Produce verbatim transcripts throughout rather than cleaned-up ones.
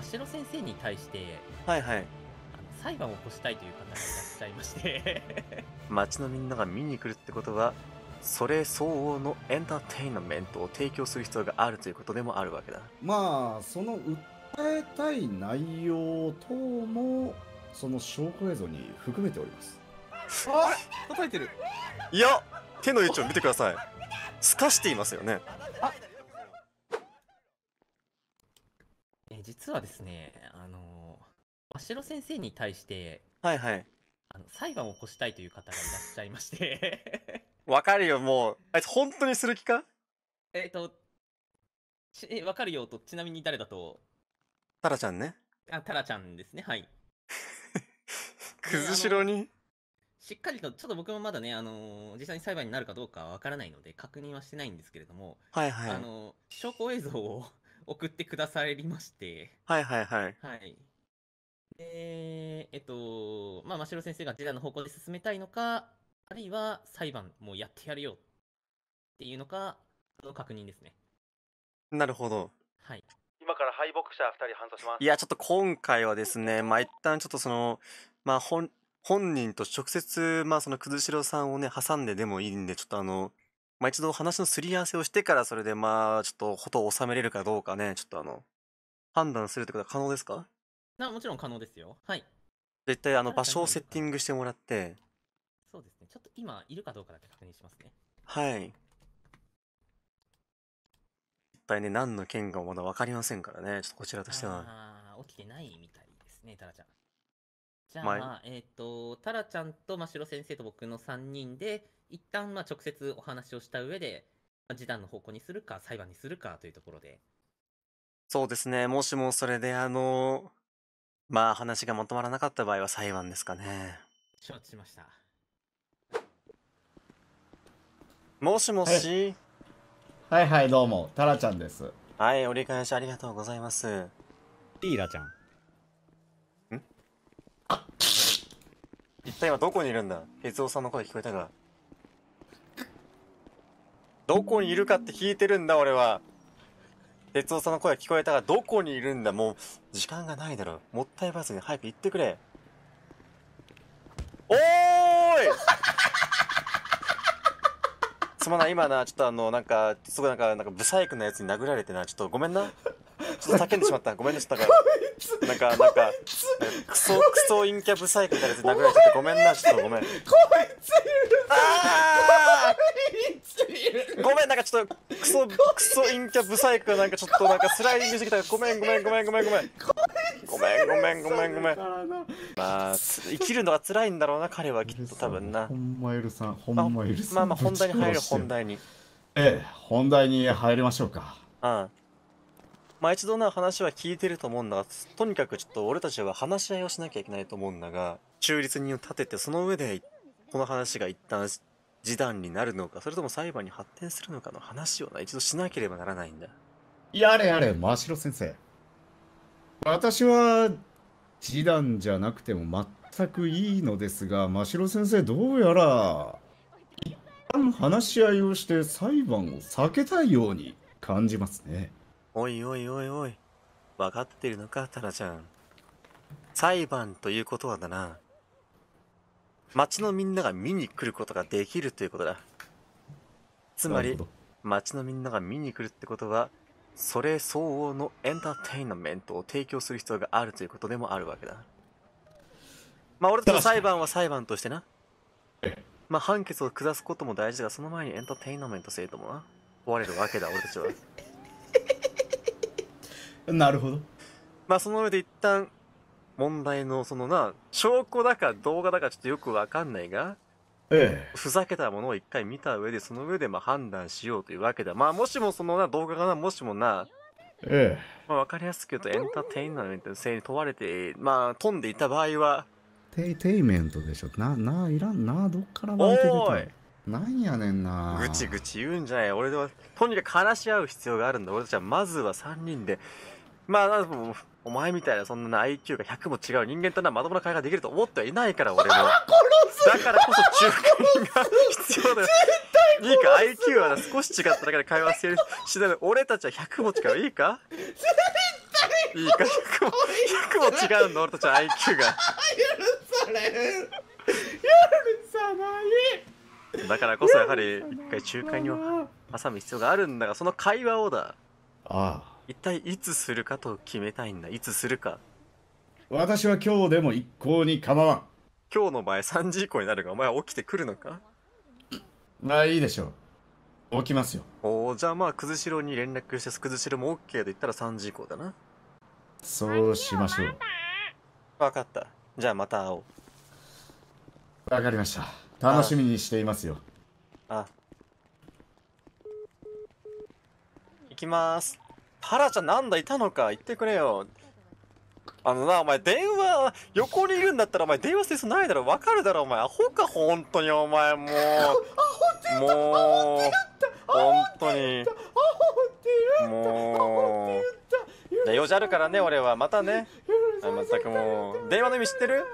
真城先生に対してはいはい。 あの裁判を起こしたいという方がいらっしゃいまして街のみんなが見に来るってことは、それ相応のエンターテインメントを提供する必要があるということでもあるわけだ。 まあその訴えたい内容等もその証拠映像に含めております。 あ、叩いてる。 いや、手の位置を見てください。透かしていますよね。 え実はですね、あの真城先生に対してはいはい。 あの裁判を起こしたいという方がいらっしゃいましてわかるよ、もう。あいつ本当にする気か？ えっとちえわかるよと、ちなみに誰だと？ タラちゃんね。 あ、タラちゃんですね。はい。 くずしろに。 しっかりと、ちょっと僕もまだね、あのー実際に裁判になるかどうかはわからないので、確認はしてないんですけれども、 はいはい。 あのー証拠映像を送ってくださりまして、 はいはいはい。 はい。で、えっと、まあ、真城先生が示談の方向で進めたいのか、あるいは裁判もうやってやるよっていうのか、の確認ですね。 なるほど。 はい。 今から敗北者ふたり搬送します。 いや、ちょっと今回はですね、まあ一旦ちょっとその、まあ本、本人と直接、まあそのくずしろさんをね、挟んででもいいんで、ちょっとあの、まあ一度話のすり合わせをしてから、それでまあ、ちょっとことを収めれるかどうかね、ちょっとあの、判断するってことは可能ですか？ なもちろん可能ですよ。はい。 絶対あの場所をセッティングしてもらって、 そうですね。ちょっと今いるかどうかだけ確認しますね。 はい。一体ね、何の件かもまだ分かりませんからね、ちょっとこちらとしては。 ああ、起きてないみたいですね、タラちゃん。じゃあ、 まえっ、と、タラちゃんと真城先生と僕のさんにんで、一旦まあ直接お話をした上で、まあ、示談の方向にするか、裁判にするかというところで。 そうですね、もしもそれであの、まあ話がまとまらなかった場合は裁判ですかね。 承知しました。 もしもし、 はいはいどうもタラちゃんです。 はい、折り返しありがとうございます。 ティーラちゃん。 一体今どこにいるんだ？哲夫さんの声聞こえたが。どこにいるかって聞いてるんだ俺は。哲夫さんの声聞こえたがどこにいるんだ？もう時間がないだろ。もったいばずに早く行ってくれ。おーいすまない、今な、ちょっとあの、なんか、すごいなんか、なんか、ブサイクなやつに殴られてな、ちょっとごめんな。ちょっと叫んでしまった。ごめんね、ちょっとなんか、なんか、なんか、クソ、クソ陰キャブサイクみたいなやつに殴られちゃってごめんな、ちょっとごめん。 こいつあいーごめん、なんかちょっと、クソ、クソ陰キャブサイクがなんかちょっとなんかスライディングしてきた。ごめん、ごめん、ごめん、ごめん、ごめん。ごめん、ごめん、ごめん、ごめん。まあ、生きるのが辛いんだろうな、彼はきっと多分な。 ほんまゆるさん、ほんまゆるさん。 まあまあ、本題に入る、本題に。 ええ、本題に入りましょうか。 ああ。まあ一度な話は聞いてると思うんだが、とにかくちょっと俺たちは話し合いをしなきゃいけないと思うんだが、中立人を立てて、その上で、この話が一旦示談になるのか、それとも裁判に発展するのかの話をな、一度しなければならないんだ。 やれやれ、真城先生。私は、示談じゃなくても全くいいのですが、真城先生、どうやら、一旦話し合いをして裁判を避けたいように感じますね。 おいおいおいおい、分かってるのか、タラちゃん。裁判ということはだな、町のみんなが見に来ることができるということだ。つまり、町のみんなが見に来るってことは、それ相応のエンターテインメントを提供する必要があるということでもあるわけだ。まあ俺たちの裁判は裁判としてな。まあ判決を下すことも大事だが、その前にエンターテインメント制度もな、問われるわけだ、俺たちは。 なるほど。 まあその上で一旦、問題のそのな、証拠だか動画だかちょっとよくわかんないが、 ええ、 ふざけたものを一回見た上で、その上でまあ判断しようというわけだ。まあもしもそのな、動画がな、もしもな、 ええ、 まあわかりやすく言うとエンターテインメントの性に問われて、まあ飛んでいた場合は、 テイテイメントでしょ。な、な、いらんな、どっから湧いて出たい。なんやねんな。 ぐちぐち言うんじゃない。俺では、とにかく話し合う必要があるんだ。俺たちはまずはさんにんで、まあ、もうお前みたいなそんな アイキュー がひゃくも違う人間となまともな会話ができると思ってはいないから、俺も。だからこそ仲介人が必要だよ。いいか、アイキュー は少し違っただけで会話してるしない。俺たちはひゃくも違う。いいか？絶対いいか、ひゃくも、ひゃくも違うんだ、俺たちの アイキュー が。 許されん。許さない。 だからこそやはり一回仲介には挟む必要があるんだが、その会話をだ、 ああ、 一体いつするかと決めたいんだ。いつするか。 私は今日でも一向に構わん。 今日の場合さんじ以降になるが、お前は起きてくるのか？ まあいいでしょう。起きますよ。 おお、じゃあまあ、くずしろに連絡して、くずしろも OK と言ったらさんじ以降だな。 そうしましょう。 わかった。じゃあまた会おう。 わかりました。楽しみにしていますよ。 あ。行きまーす。タラちゃんなんだ、いたのか言ってくれよ。あのな、お前電話、横にいるんだったらお前電話する必要ないだろ。わかるだろ、お前。アホか、ほんとにお前、もう。もう。ほんとに。もう。じゃあ用事あるからね、俺は。またね。あ、まったくもう。電話の意味知ってる？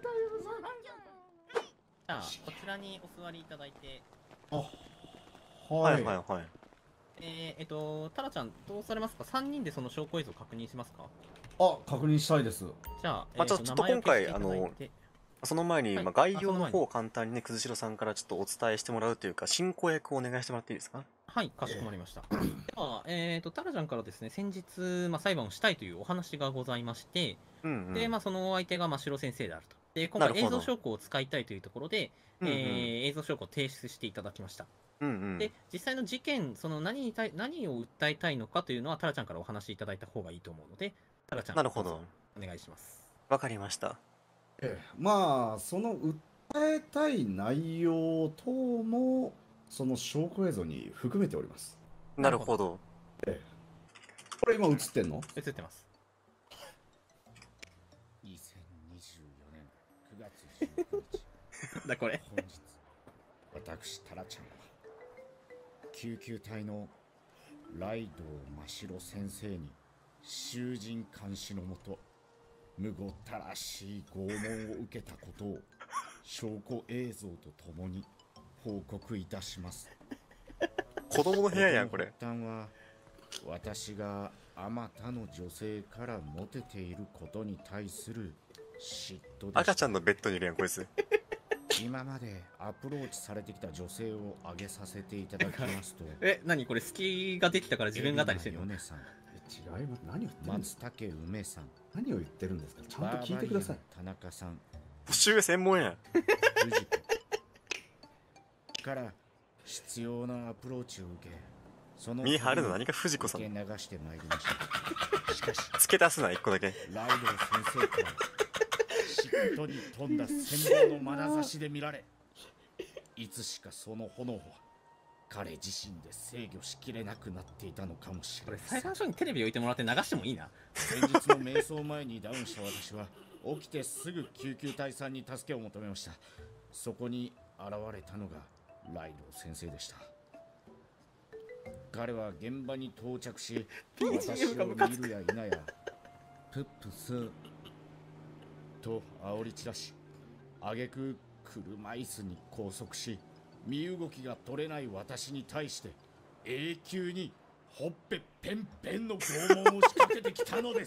じゃあ、こちらにお座りいただいて、 ははいはいはい。 えー、えっと、タラちゃん、どうされますか？ さん 人でその証拠映像確認しますか？ あ、確認したいです。 じゃあ、 まあちょっと今回名前を消していただいてその前に、 はいまあ、概要あその前にの方を簡単にね、くずしろさんからちょっとお伝えしてもらうというか、進行役をお願いしてもらっていいですか？ はい、かしこまりました。では、えっと、タラちゃんからですね、先日、まあ、裁判をしたいというお話がございまして、 うんうん。 で、まあ、そのお相手が真城先生であると。で、今回なるほど映像証拠を使いたいというところで、 うんうんえー映像証拠を提出していただきました。 うんうん。 で、実際の事件、その何に対何を訴えたいのかというのは、タラちゃんからお話しいただいた方がいいと思うので、タラちゃん、 なるほどうぞお願いします。 わかりました。 ええ、まあその訴えたい内容等もその証拠映像に含めております。 なるほど。 これ今映ってんの？ 映ってます。 にせんにじゅうよねんくがつじゅうくにちだ、これ。 本日私タラちゃんは救急隊のライドウ真城先生に囚人監視のもとむごたらしい拷問を受けたことを証拠映像とともに報告いたします。 子供の部屋やん、これ。 発端は私があまたの女性からモテていることに対する嫉妬でした。 赤ちゃんのベッドにいるやん、こいつ。 今までアプローチされてきた女性を挙げさせていただきますとえ、何これ、隙ができたから自分語りしてるの？ 米さん、 違います。何を言ってるんです松か？ 竹梅さん、 何を言ってるんですか？ちゃんと聞いてください。 バーバリアン田中さん、 年上専門やん。 藤子から必要なアプローチを受け、その見張るの何か藤子さん受け流してまいりました。しかし付け出すな、一個だけ。 ライドウ先生から嫉妬に富んだ羨望の眼差しで見られ、いつしかその炎は彼自身で制御しきれなくなっていたのかもしこれ、 れません。 裁判所にテレビ置いてもらって流してもいいな。 先日の瞑想前にダウンした私は起きてすぐ救急隊さんに助けを求めました。そこに現れたのがライドウ先生でした。彼は現場に到着し、私を見るや否やプップスと煽り散らし、挙句車椅子に拘束し、身動きが取れない私に対して永久にほっぺペンペンの拷問を仕掛けてきたのです。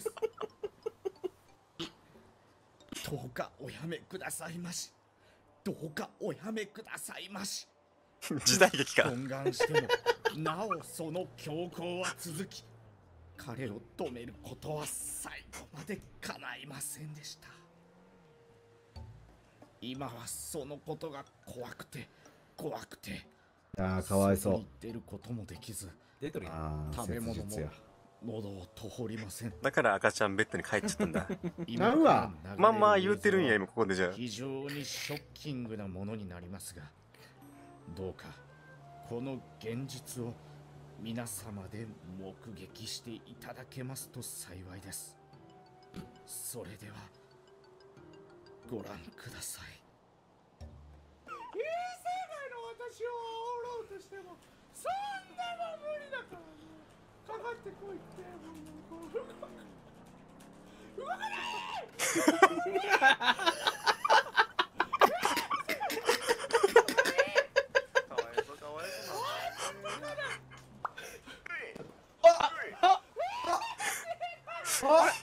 どうかおやめくださいまし。どうかおやめくださいまし。 時代劇か。 懇願してもなおその強行は続き、彼を止めることは最後まで叶いませんでした。今はそのことが怖くて怖くて、 ああ、かわいそう。 外に出ることもできず、 出とるやん。 ああ、 食べ物も切実や。 喉を通りません。 だから赤ちゃんベッドに帰っちゃったんだ。 今うわまあまあ言うてるんや、今ここでじゃあ。 非常にショッキングなものになりますが、どうかこの現実を皆様で目撃していただけますと幸いです。それではご覧ください。いい世界の私を煽ろうとしてもそんなの無理だからね。かかってこいってもう動か動かないあ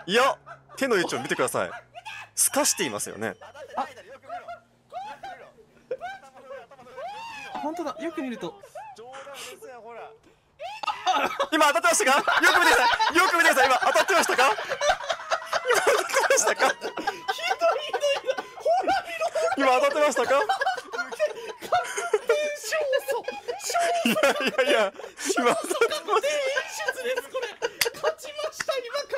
いや、手の位置を見てください。透かしていますよね。 本当だ、よく見ると。 今当たってましたか？よく見てください。よく見てください。今当たってましたか？今当たってましたか？ひどいひどい。今当たってましたか？いやいやいや、今当たってます。 勝ちました。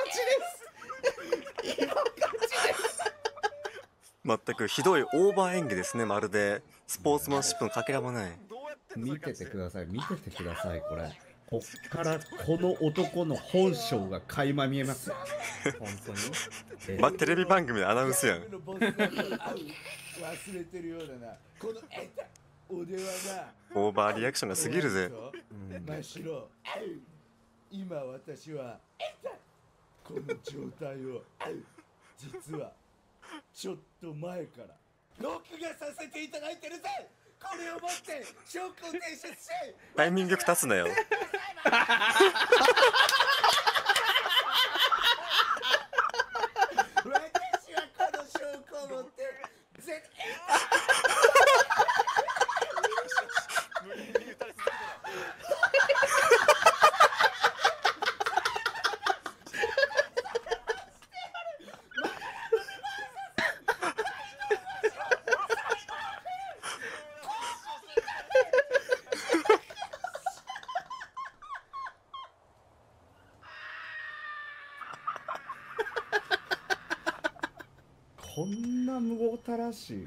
今勝ちです。今勝ちです。 全くひどいオーバー演技ですね。まるでスポーツマンシップのかけらもない。 見ててください。見ててください。これ。こっからこの男の本性が垣間見えます。 本当に。 ま、テレビ番組のアナウンスやん。 忘れてるようだな。このえた俺はな。 オーバーリアクションが過ぎるぜ。 真っ白。今私はこの状態を実はちょっと前から録画させていただいてるぜ。これを持って証拠を提出しタイミングよく立つなよ。 私はこの証拠を持って絶こんな無ごたらしい。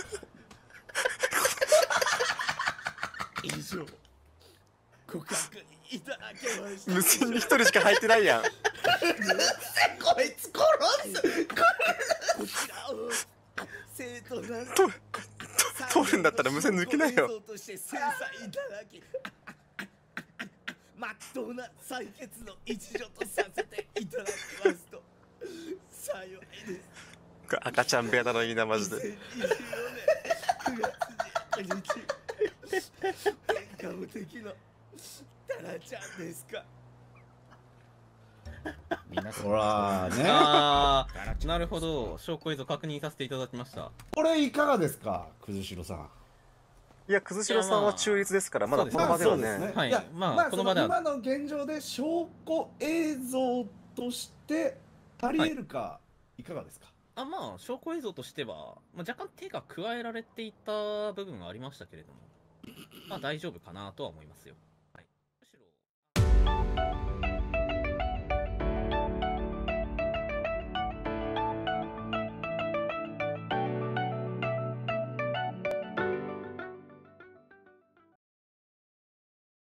以上ご確認いただけました。 無線に一人しか入ってないやん。 こいつ殺す。こちらを生徒なると通るんだったら無線抜けないよ。 として制裁いただきまっとうな採決の一助とさせていただきますと幸いです。 赤ちゃん部屋なのにな、マジで。 にせんにじゅうよねんくがつじゅうくにち天下無敵のタラちゃんですか。 皆さんほらね。 ああ、なるほど。証拠映像確認させていただきました。 これいかがですか、くずしろさん。 いや、くずしろさんは中立ですから、まだこの場ではね。 はいいや、 まあまあ、 この場ではその今の現状で証拠映像として足り得るか、いかがですか。 あ、まあ、証拠映像としては、まあ、若干手が加えられていた部分はありましたけれども、まあ大丈夫かなとは思いますよ。